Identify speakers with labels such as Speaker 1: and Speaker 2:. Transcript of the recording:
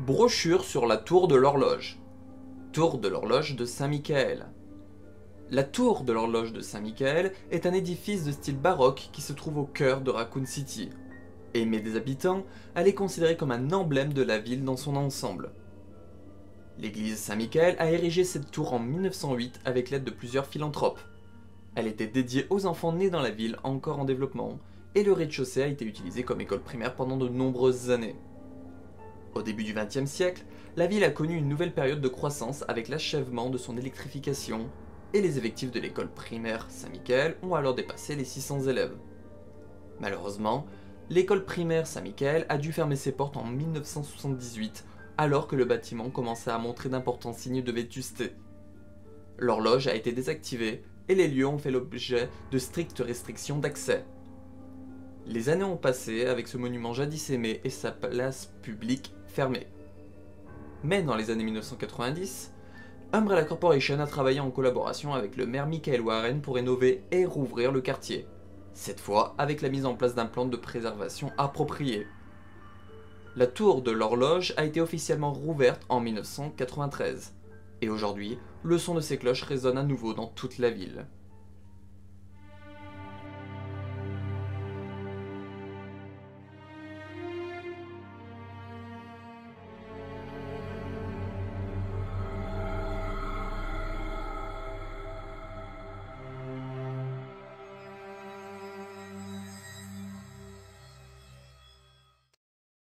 Speaker 1: Brochure sur la tour de l'horloge. Tour de l'horloge de Saint-Michael. La tour de l'horloge de Saint-Michael est un édifice de style baroque qui se trouve au cœur de Raccoon City. Aimée des habitants, elle est considérée comme un emblème de la ville dans son ensemble. L'église Saint-Michael a érigé cette tour en 1908 avec l'aide de plusieurs philanthropes. Elle était dédiée aux enfants nés dans la ville encore en développement, et le rez-de-chaussée a été utilisé comme école primaire pendant de nombreuses années. Au début du XXe siècle, la ville a connu une nouvelle période de croissance avec l'achèvement de son électrification, et les effectifs de l'école primaire Saint-Michael ont alors dépassé les 600 élèves. Malheureusement, l'école primaire Saint-Michael a dû fermer ses portes en 1978, alors que le bâtiment commençait à montrer d'importants signes de vétusté. L'horloge a été désactivée et les lieux ont fait l'objet de strictes restrictions d'accès. Les années ont passé avec ce monument jadis aimé et sa place publique fermée. Mais dans les années 1990, Umbrella Corporation a travaillé en collaboration avec le maire Michael Warren pour rénover et rouvrir le quartier, cette fois avec la mise en place d'un plan de préservation approprié. La tour de l'horloge a été officiellement rouverte en 1993, et aujourd'hui, le son de ses cloches résonne à nouveau dans toute la ville.